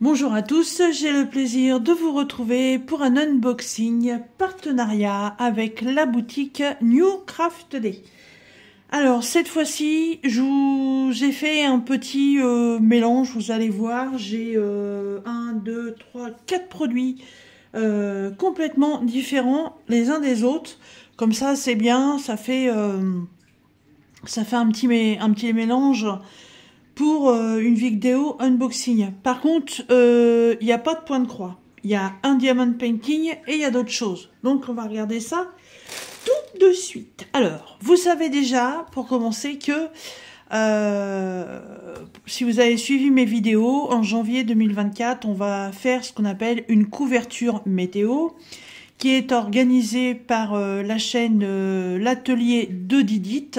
Bonjour à tous, j'ai le plaisir de vous retrouver pour un unboxing partenariat avec la boutique New Craft Day. Alors cette fois-ci, j'ai fait un petit mélange, vous allez voir, j'ai 1, 2, 3, 4 produits complètement différents les uns des autres. Comme ça c'est bien, ça fait un petit mélange pour une vidéo unboxing. Par contre, il n'y a pas de point de croix. Il y a un diamond painting et il y a d'autres choses. Donc, on va regarder ça tout de suite. Alors, vous savez déjà, pour commencer, que si vous avez suivi mes vidéos, en janvier 2024, on va faire ce qu'on appelle une couverture météo, qui est organisée par la chaîne L'Atelier de Didit.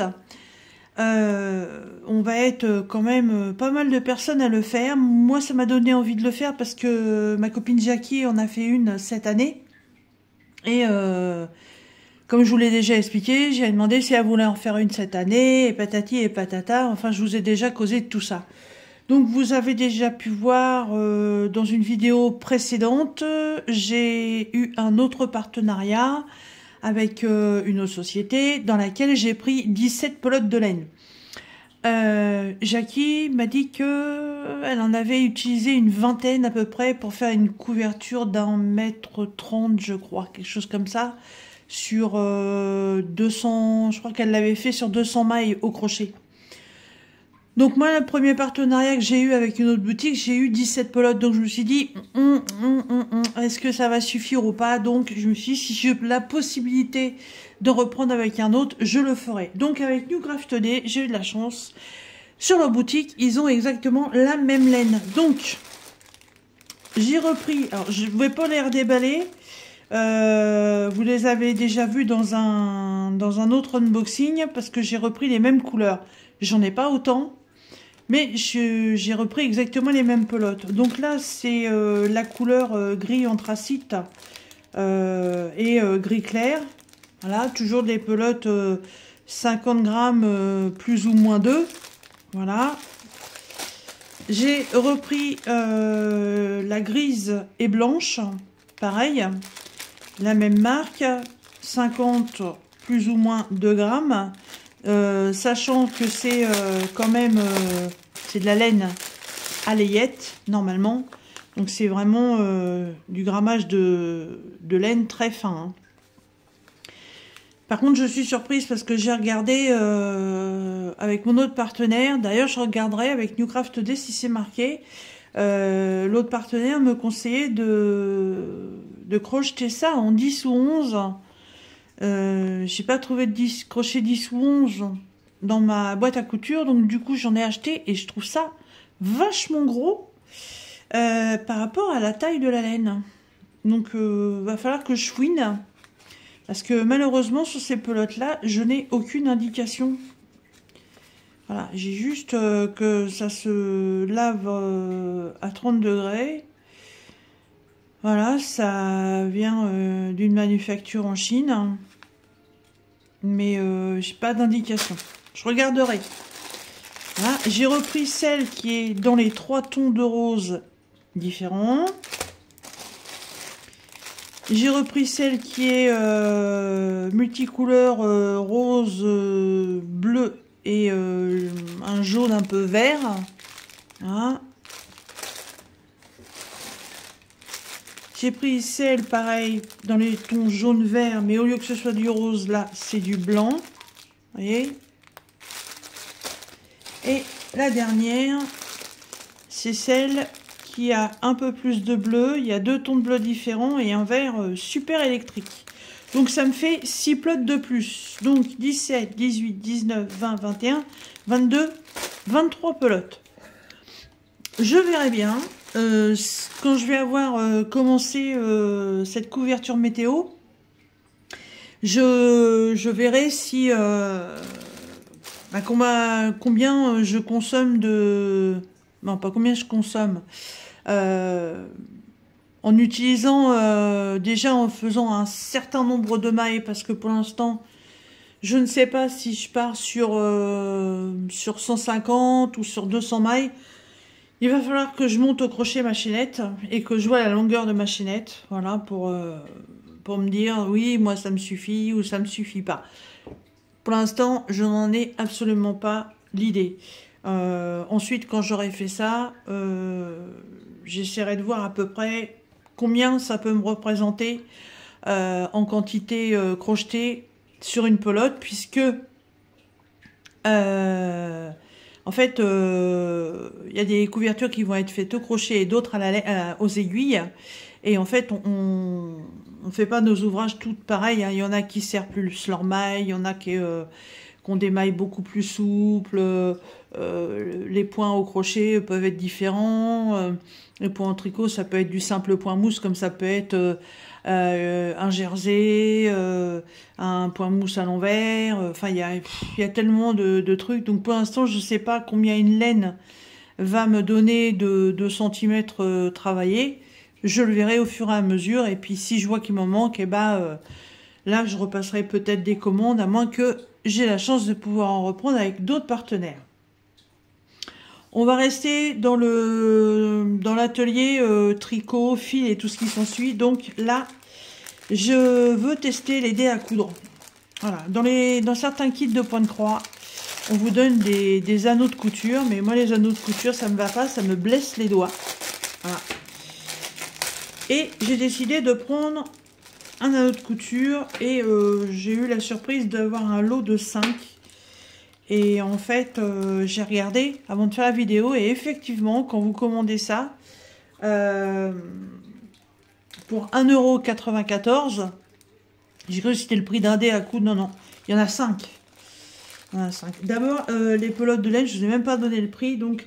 On va être quand même pas mal de personnes à le faire. Moi, ça m'a donné envie de le faire parce que ma copine Jackie en a fait une cette année. Et comme je vous l'ai déjà expliqué, j'ai demandé si elle voulait en faire une cette année, et patati et patata. Enfin, je vous ai déjà causé de tout ça. Donc, vous avez déjà pu voir dans une vidéo précédente, j'ai eu un autre partenariat avec une autre société dans laquelle j'ai pris 17 pelotes de laine. Jackie m'a dit que elle en avait utilisé une vingtaine à peu près pour faire une couverture d'1,30 m, je crois, quelque chose comme ça, sur 200, je crois qu'elle l'avait fait sur 200 mailles au crochet. Donc moi, le premier partenariat que j'ai eu avec une autre boutique, j'ai eu 17 pelotes. Donc je me suis dit, est-ce que ça va suffire ou pas? Donc je me suis dit, si j'ai la possibilité de reprendre avec un autre, je le ferai. Donc avec New Craft Day, j'ai eu de la chance. Sur leur boutique, ils ont exactement la même laine. Donc j'ai repris, alors je ne vais pas les redéballer. Vous les avez déjà vus dans un autre unboxing parce que j'ai repris les mêmes couleurs. J'en ai pas autant. Mais j'ai repris exactement les mêmes pelotes. Donc là, c'est la couleur gris anthracite et gris clair. Voilà, toujours des pelotes 50 grammes plus ou moins 2. Voilà. J'ai repris la grise et blanche. Pareil. La même marque. 50 plus ou moins 2 grammes. Sachant que c'est quand même c'est de la laine à layette normalement, donc c'est vraiment du grammage de laine très fin, hein. Par contre je suis surprise parce que j'ai regardé avec mon autre partenaire, d'ailleurs je regarderai avec New Craft Day si c'est marqué, l'autre partenaire me conseillait de crocheter ça en 10 ou 11. J'ai pas trouvé de crochet 10 ou 11 dans ma boîte à couture, donc du coup j'en ai acheté et je trouve ça vachement gros par rapport à la taille de la laine. Donc va falloir que je fouine parce que malheureusement sur ces pelotes là je n'ai aucune indication. Voilà, j'ai juste que ça se lave à 30 degrés. Voilà, ça vient d'une manufacture en Chine, mais j'ai pas d'indication. Je regarderai. Voilà, j'ai repris celle qui est dans les 3 tons de rose différents. J'ai repris celle qui est multicouleur rose, bleu et un jaune un peu vert. Voilà. J'ai pris celle, pareil, dans les tons jaune-vert, mais au lieu que ce soit du rose, là, c'est du blanc. Vous voyez? Et la dernière, c'est celle qui a un peu plus de bleu. Il y a 2 tons de bleu différents et un vert super électrique. Donc, ça me fait 6 pelotes de plus. Donc, 17, 18, 19, 20, 21, 22, 23 pelotes. Je verrai bien. Quand je vais avoir commencé cette couverture météo, je verrai si combien je consomme de... Non, pas combien je consomme. En utilisant déjà en faisant un certain nombre de mailles, parce que pour l'instant, je ne sais pas si je pars sur 150 ou sur 200 mailles. Il va falloir que je monte au crochet ma chaînette et que je vois la longueur de ma chaînette, voilà, pour me dire oui, moi ça me suffit ou ça me suffit pas. Pour l'instant, je n'en ai absolument pas l'idée. Ensuite, quand j'aurai fait ça, j'essaierai de voir à peu près combien ça peut me représenter en quantité crochetée sur une pelote, puisque en fait, il y a des couvertures qui vont être faites au crochet et d'autres aux aiguilles. Et en fait, on fait pas nos ouvrages toutes pareilles, hein. Il y en a qui serrent plus leur maille, il y en a qui ont des mailles beaucoup plus souples. Les points au crochet peuvent être différents. Les points en tricot, ça peut être du simple point mousse, comme ça peut être un jersey, un point mousse à l'envers. Enfin, il y a tellement de trucs. Donc pour l'instant, je sais pas combien une laine va me donner de centimètres travaillés. Je le verrai au fur et à mesure. Et puis si je vois qu'il m'en manque, et ben là, je repasserai peut-être des commandes, à moins que j'ai la chance de pouvoir en reprendre avec d'autres partenaires. On va rester dans l'atelier tricot, fil et tout ce qui s'ensuit. Donc là, je veux tester les dés à coudre. Voilà. Dans certains kits de point de croix, on vous donne des anneaux de couture. Mais moi, les anneaux de couture, ça me va pas, ça me blesse les doigts. Voilà. Et j'ai décidé de prendre un anneau de couture. Et j'ai eu la surprise d'avoir un lot de 5. Et en fait, j'ai regardé avant de faire la vidéo. Et effectivement, quand vous commandez ça, pour 1,94 €, j'ai cru que c'était le prix d'un dé à coudre. Non, non, il y en a 5. Il y en a 5. D'abord, les pelotes de laine, je ne vous ai même pas donné le prix. Donc,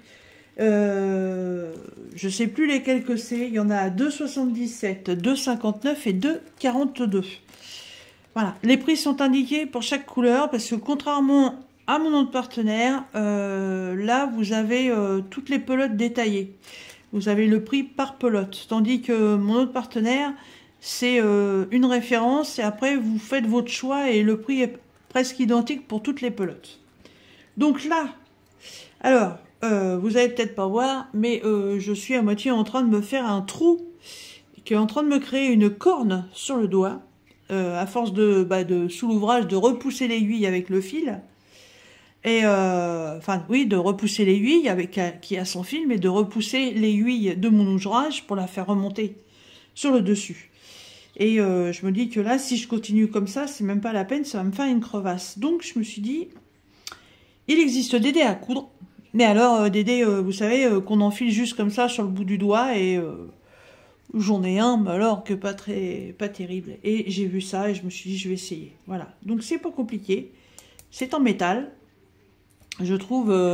je ne sais plus lesquels que c'est. Il y en a à 2,77, 2,59 et 2,42. Voilà, les prix sont indiqués pour chaque couleur parce que contrairement à mon autre partenaire, là vous avez toutes les pelotes détaillées. Vous avez le prix par pelote, tandis que mon autre partenaire, c'est une référence et après vous faites votre choix et le prix est presque identique pour toutes les pelotes. Donc là, alors, vous allez peut-être pas voir, mais je suis à moitié en train de me faire un trou qui est en train de me créer une corne sur le doigt. À force sous l'ouvrage, de repousser l'aiguille avec le fil. Et enfin, oui, de repousser l'aiguille qui a son fil, mais de repousser l'aiguille de mon ouvrage pour la faire remonter sur le dessus. Et je me dis que là, si je continue comme ça, c'est même pas la peine, ça va me faire une crevasse. Donc, je me suis dit, il existe des dés à coudre. Mais alors, des dés, vous savez, qu'on enfile juste comme ça sur le bout du doigt et... j'en ai un, mais alors que pas terrible. Et j'ai vu ça et je me suis dit, je vais essayer. Voilà. Donc, c'est pas compliqué. C'est en métal. Je le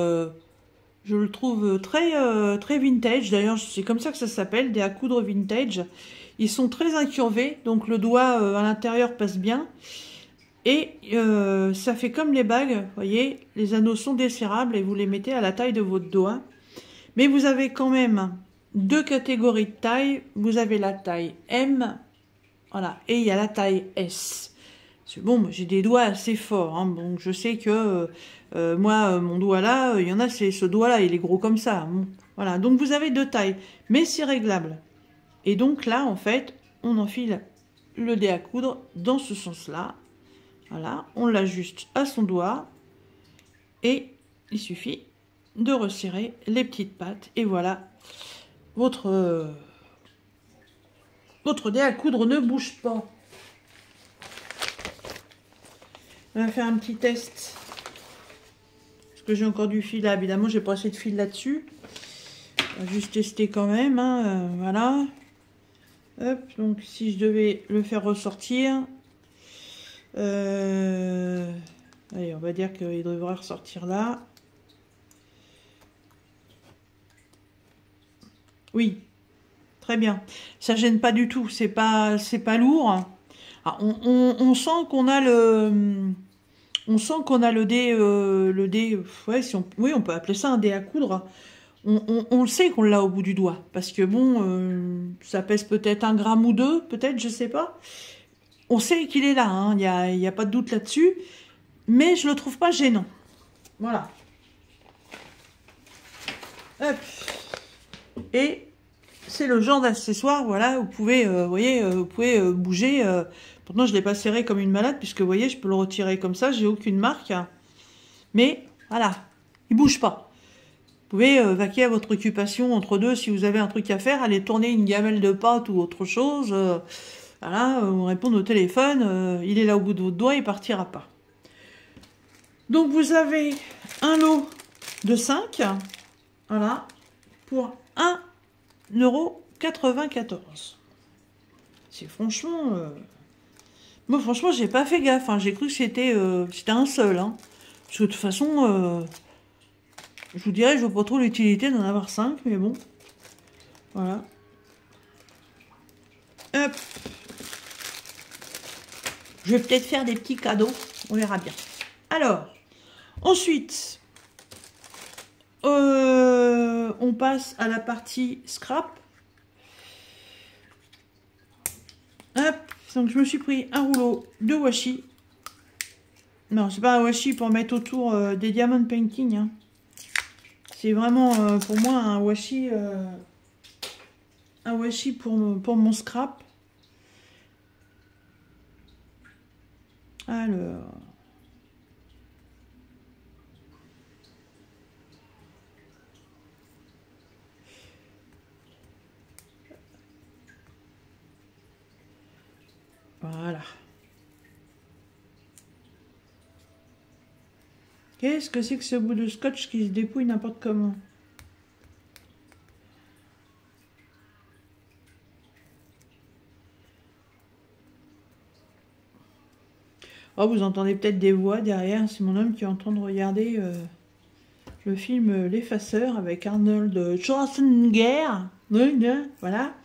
trouve très vintage. D'ailleurs, c'est comme ça que ça s'appelle, des à coudre vintage. Ils sont très incurvés, donc le doigt à l'intérieur passe bien. Et ça fait comme les bagues, vous voyez, les anneaux sont desserrables et vous les mettez à la taille de votre doigt. Mais vous avez quand même deux catégories de taille. Vous avez la taille M, voilà, et il y a la taille S. Bon, j'ai des doigts assez forts, hein, donc je sais que moi, mon doigt là, il y en a, c'est ce doigt là, il est gros comme ça. Bon, voilà, donc vous avez deux tailles, mais c'est réglable. Et donc là, en fait, on enfile le dé à coudre dans ce sens-là. Voilà, on l'ajuste à son doigt et il suffit de resserrer les petites pattes et voilà, votre dé à coudre ne bouge pas. On va faire un petit test. Parce que j'ai encore du fil là. Évidemment, j'ai pas assez de fil là-dessus. On va juste tester quand même. Hein, voilà. Hop, donc si je devais le faire ressortir. Allez, on va dire qu'il devrait ressortir là. Oui. Très bien. Ça gêne pas du tout. C'est pas lourd. Ah, on sent qu'on a le dé, ouais, oui, on peut appeler ça un dé à coudre. On le sait qu'on l'a au bout du doigt, parce que bon, ça pèse peut-être 1 gramme ou 2, peut-être, je sais pas. On sait qu'il est là, hein, il y a pas de doute là-dessus, mais je le trouve pas gênant. Voilà. Hop. Et c'est le genre d'accessoire, voilà, vous pouvez, vous voyez, vous pouvez bouger. Pourtant, je l'ai pas serré comme une malade, puisque vous voyez, je peux le retirer comme ça, j'ai aucune marque. Mais voilà, il bouge pas. Vous pouvez vaquer à votre occupation entre deux, si vous avez un truc à faire, aller tourner une gamelle de pâtes ou autre chose. Voilà, vous répondre au téléphone, il est là au bout de votre doigt, il partira pas. Donc vous avez un lot de 5, voilà, pour 1,94 €. C'est franchement... Moi franchement j'ai pas fait gaffe, hein. J'ai cru que c'était un seul. Hein. Parce que de toute façon, je vous dirais, je vois pas trop l'utilité d'en avoir 5, mais bon. Voilà. Hop. Je vais peut-être faire des petits cadeaux, on verra bien. Alors, ensuite, on passe à la partie scrap. Hop, donc je me suis pris un rouleau de washi. Non, c'est pas un washi pour mettre autour des diamond painting. Hein. C'est vraiment pour moi un washi pour mon scrap. Alors... Voilà. Qu'est-ce que c'est que ce bout de scotch qui se dépouille n'importe comment? Oh, vous entendez peut-être des voix derrière. C'est mon homme qui est en train de regarder le film L'Effaceur avec Arnold Schwarzenegger. Voilà.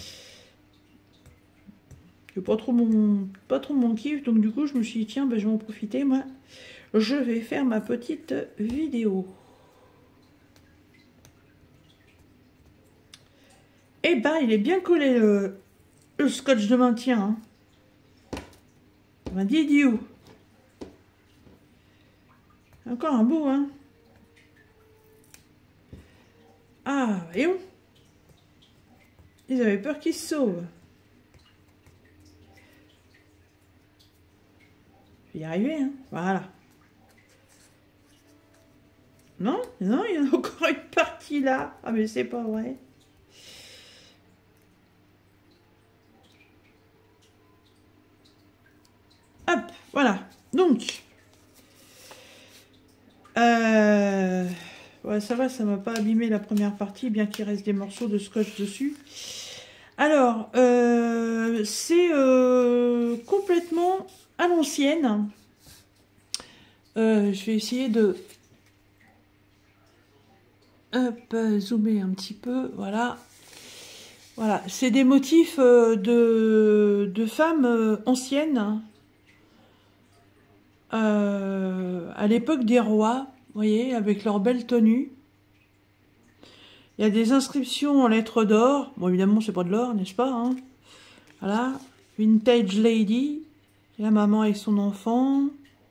C'est pas trop mon kiff, donc du coup je me suis dit tiens, ben, je vais en profiter, moi je vais faire ma petite vidéo. Et ben il est bien collé le scotch de maintien. Hein. Ben, Didiou. Encore un bout, hein. Ah, voyons. Ils avaient peur qu'il se sauve. Je vais y arriver, hein. Voilà. Non, non, il y en a encore une partie là. Ah, mais c'est pas vrai. Hop, voilà. Donc, ouais, ça va, ça m'a pas abîmé la première partie, bien qu'il reste des morceaux de scotch dessus. Alors, c'est complètement à l'ancienne. Je vais essayer de zoomer un petit peu. Voilà. Voilà, c'est des motifs de femmes anciennes. À l'époque des rois, vous voyez, avec leur belle tenue. Il y a des inscriptions en lettres d'or. Bon, évidemment, c'est pas de l'or, n'est-ce pas, hein? Voilà. Vintage Lady. La maman et son enfant.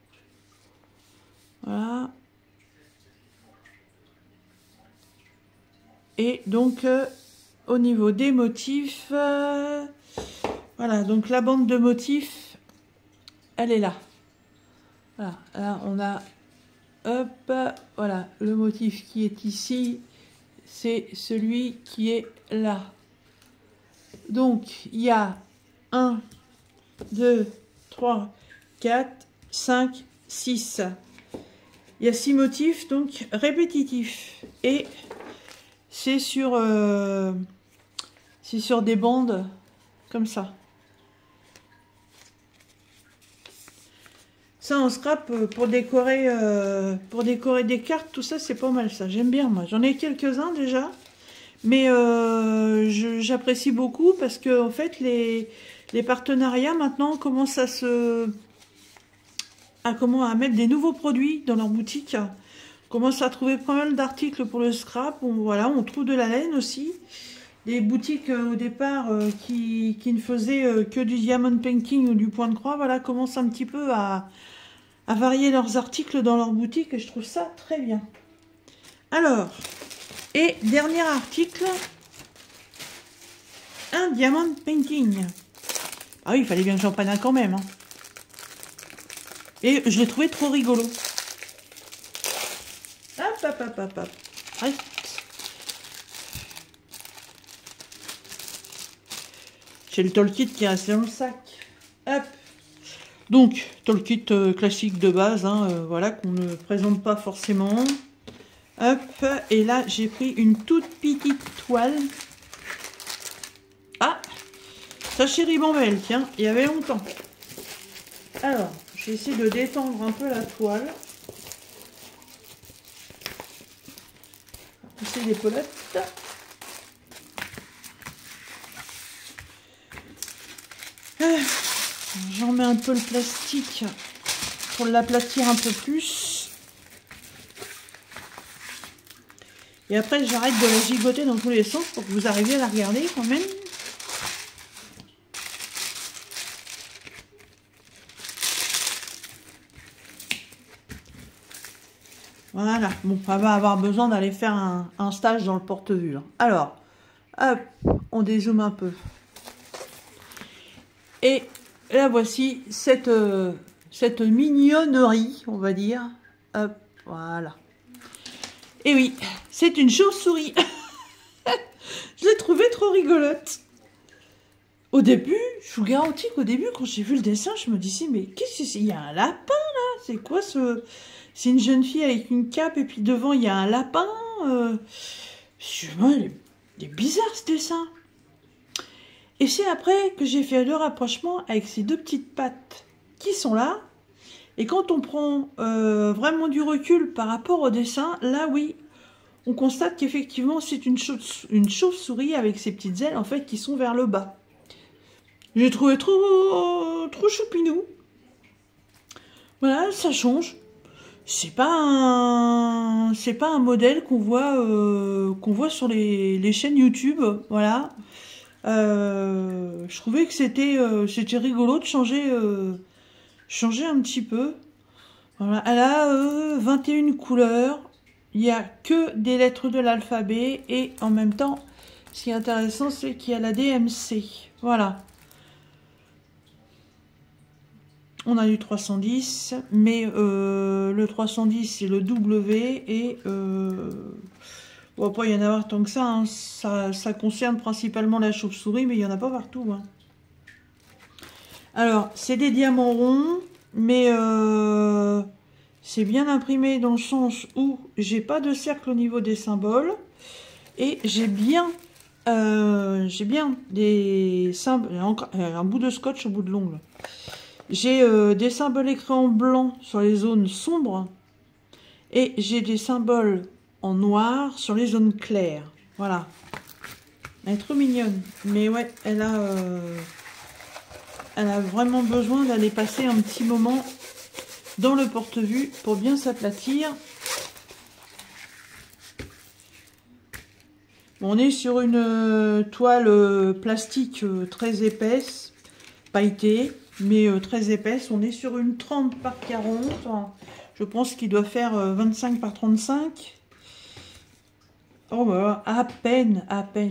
Voilà. Et donc, au niveau des motifs, voilà. Donc, la bande de motifs, elle est là. Voilà. Là, on a, hop, voilà, le motif qui est ici. C'est celui qui est là. Donc, il y a 1, 2, 3, 4, 5, 6. Il y a 6 motifs, donc répétitifs. Et c'est sur des bandes comme ça. Ça, en scrap, pour décorer des cartes, tout ça, c'est pas mal ça. J'aime bien, moi. J'en ai quelques-uns déjà. Mais j'apprécie beaucoup parce que, en fait, les partenariats, maintenant, commencent à mettre des nouveaux produits dans leur boutique. On commence à trouver pas mal d'articles pour le scrap. Voilà, on trouve de la laine aussi. Les boutiques, au départ, qui ne faisaient que du diamond painting ou du point de croix, voilà, commencent un petit peu à varier leurs articles dans leur boutique et je trouve ça très bien. Alors, et dernier article, un diamond painting. Ah oui, il fallait bien que j'en prenne un quand même. Hein. Et je l'ai trouvé trop rigolo. Hop, hop, hop, hop, hop. Reste. J'ai le toolkit qui est resté dans le sac. Hop. Donc, toolkit classique de base, hein, voilà, qu'on ne présente pas forcément. Hop. Et là, j'ai pris une toute petite toile. Ah, sachet ribambelle, tiens, il y avait longtemps. Alors, je vais essayer de détendre un peu la toile. Pousser les pelotes. J'en mets un peu le plastique pour l'aplatir un peu plus. Et après, j'arrête de la gigoter dans tous les sens pour que vous arriviez à la regarder quand même. Voilà, bon, on va avoir besoin d'aller faire un stage dans le porte-vue. Alors, hop, on dézoome un peu. Et là, voici cette mignonnerie, on va dire. Hop, voilà. Et oui, c'est une chauve-souris. Je l'ai trouvée trop rigolote. Au début, je vous garantis qu'au début, quand j'ai vu le dessin, je me disais, mais qu'est-ce que c'est? Il y a un lapin, là? C'est quoi ce... C'est une jeune fille avec une cape, et puis devant, il y a un lapin. Il est bizarre, ce dessin. Et c'est après que j'ai fait le rapprochement avec ces deux petites pattes qui sont là. Et quand on prend vraiment du recul par rapport au dessin, là, oui, on constate qu'effectivement, c'est une chauve-souris avec ses petites ailes, en fait, qui sont vers le bas. J'ai trouvé trop choupinou. Voilà, ça change. C'est pas un modèle qu'on voit sur les chaînes YouTube, voilà. Je trouvais que c'était rigolo de changer un petit peu. Voilà, elle a 21 couleurs. Il n'y a que des lettres de l'alphabet et en même temps, ce qui est intéressant, c'est qu'il y a la DMC. Voilà. On a eu 310, mais le 310 c'est le W et bon, après il y en a avoir tant que ça, hein. Ça concerne principalement la chauve-souris, mais il n'y en a pas partout. Hein. Alors, c'est des diamants ronds, mais c'est bien imprimé dans le sens où j'ai pas de cercle au niveau des symboles et j'ai bien des symboles, un bout de scotch au bout de l'ongle. J'ai des symboles écrits en blanc sur les zones sombres et j'ai des symboles en noir sur les zones claires. Voilà. Elle est trop mignonne. Mais ouais, elle a vraiment besoin d'aller passer un petit moment dans le porte-vue pour bien s'aplatir. On est sur une toile plastique très épaisse, pailletée. Mais très épaisse, on est sur une 30 par 40, je pense qu'il doit faire 25 par 35. Oh bah, à peine.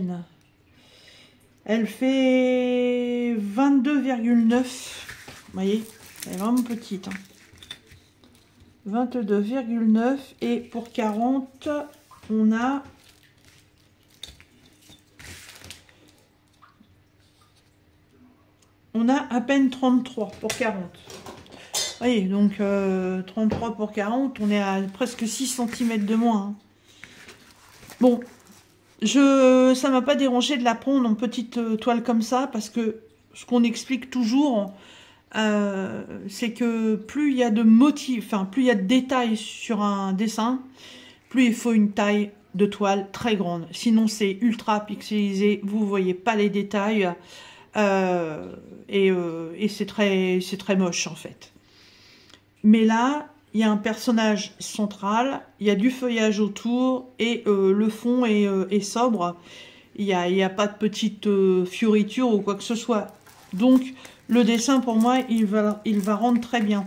Elle fait 22,9, vous voyez, elle est vraiment petite. Hein. 22,9 et pour 40, on a... On a à peine 33 pour 40. Vous voyez, donc 33 pour 40, on est à presque 6 cm de moins. Hein. Bon, ça ne m'a pas dérangé de la prendre en petite toile comme ça, parce que ce qu'on explique toujours, c'est que plus il y a de motifs, enfin plus il y a de détails sur un dessin, plus il faut une taille de toile très grande. Sinon c'est ultra pixelisé, vous ne voyez pas les détails. Et c'est très moche en fait. Mais là, il y a un personnage central, il y a du feuillage autour et le fond est sobre. Il y a pas de petite fioriture ou quoi que ce soit. Donc le dessin pour moi, il va rendre très bien.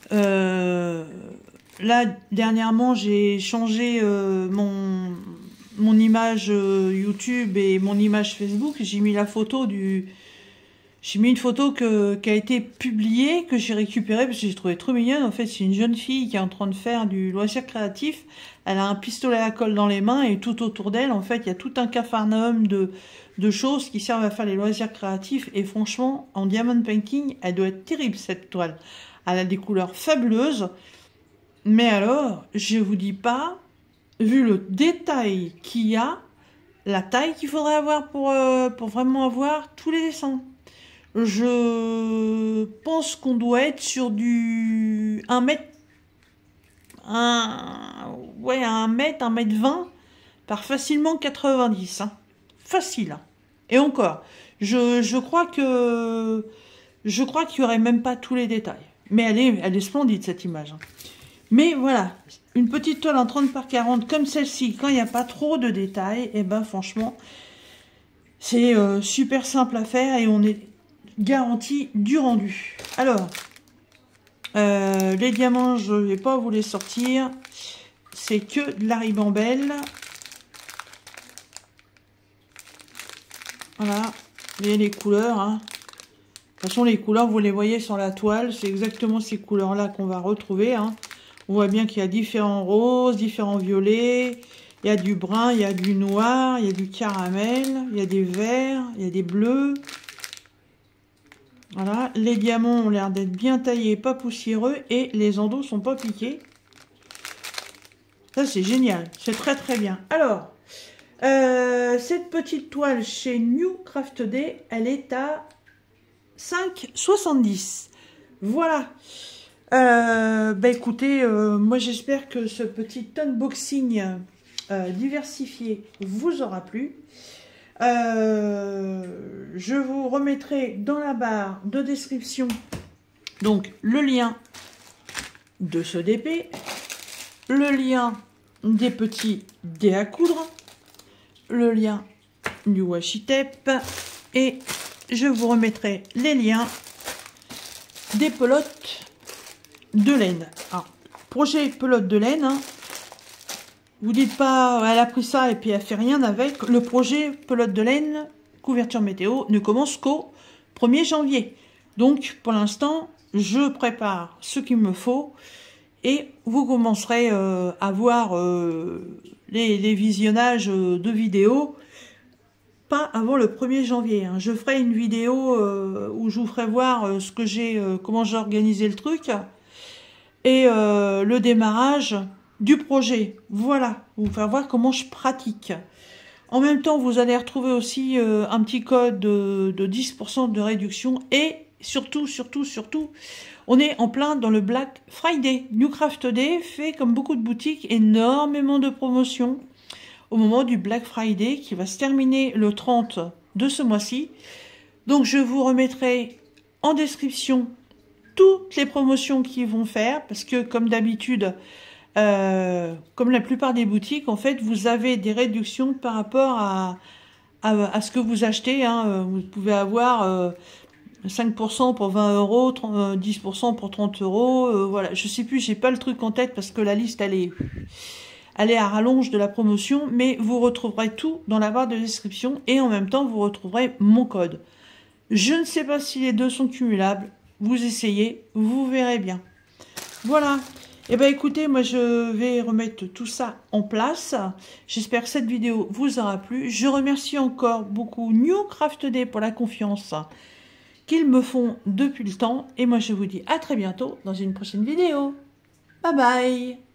Là dernièrement, j'ai changé mon image YouTube et mon image Facebook, j'ai mis la photo du... J'ai mis une photo qui a été publiée, que j'ai récupérée parce que j'ai trouvé trop mignonne. En fait, c'est une jeune fille qui est en train de faire du loisir créatif. Elle a un pistolet à colle dans les mains et tout autour d'elle, en fait, il y a tout un capharnaüm de choses qui servent à faire les loisirs créatifs. Et franchement, en diamond painting, elle doit être terrible, cette toile. Elle a des couleurs fabuleuses. Mais alors, je vous dis pas, vu le détail qu'il y a, la taille qu'il faudrait avoir pour vraiment avoir tous les dessins. Je pense qu'on doit être sur du 1 mètre, ouais, 1 mètre, 1 mètre 20 par facilement 90. Hein. Facile. Hein. Et encore, je crois qu'il n'y aurait même pas tous les détails. Mais elle est splendide, cette image. Hein. Mais voilà, une petite toile en 30 par 40 comme celle-ci, quand il n'y a pas trop de détails, et ben franchement, c'est super simple à faire et on est garantie du rendu. Alors, les diamants, je ne vais pas vous les sortir. C'est que de la ribambelle. Voilà, vous voyez les couleurs. Hein. De toute façon, les couleurs, vous les voyez sur la toile. C'est exactement ces couleurs-là qu'on va retrouver. Hein. On voit bien qu'il y a différents roses, différents violets. Il y a du brun, il y a du noir, il y a du caramel, il y a des verts, il y a des bleus. Voilà, les diamants ont l'air d'être bien taillés, pas poussiéreux, et les endos sont pas piqués. Ça, c'est génial, c'est très très bien. Alors, cette petite toile chez New Craft Day, elle est à 5,70. Voilà. Bah écoutez, moi j'espère que ce petit unboxing diversifié vous aura plu. Je vous remettrai dans la barre de description donc le lien de ce DP, le lien des petits dés à coudre, le lien du washi tape et je vous remettrai les liens des pelotes de laine. Alors, projet pelote de laine, hein. Vous dites pas, elle a pris ça et puis elle fait rien avec. Le projet pelote de laine, couverture météo, ne commence qu'au 1er janvier. Donc, pour l'instant, je prépare ce qu'il me faut et vous commencerez à voir les visionnages de vidéos pas avant le 1er janvier. Hein. Je ferai une vidéo où je vous ferai voir ce que j'ai, comment j'ai organisé le truc et le démarrage du projet. Voilà, vous faire voir comment je pratique. En même temps, vous allez retrouver aussi un petit code de 10% de réduction et surtout, on est en plein dans le Black Friday. New Craft Day fait, comme beaucoup de boutiques, énormément de promotions au moment du Black Friday qui va se terminer le 30 de ce mois-ci. Donc, je vous remettrai en description toutes les promotions qu'ils vont faire parce que, comme d'habitude, comme la plupart des boutiques, en fait, vous avez des réductions par rapport à ce que vous achetez. Hein. Vous pouvez avoir 5% pour 20 euros, 10% pour 30 euros. Voilà, je sais plus, j'ai pas le truc en tête parce que la liste, elle est à rallonge de la promotion, mais vous retrouverez tout dans la barre de description et en même temps, vous retrouverez mon code. Je ne sais pas si les deux sont cumulables. Vous essayez, vous verrez bien. Voilà. Eh bien, écoutez, moi, je vais remettre tout ça en place. J'espère que cette vidéo vous aura plu. Je remercie encore beaucoup New Craft Day pour la confiance qu'ils me font depuis le temps. Et moi, je vous dis à très bientôt dans une prochaine vidéo. Bye bye!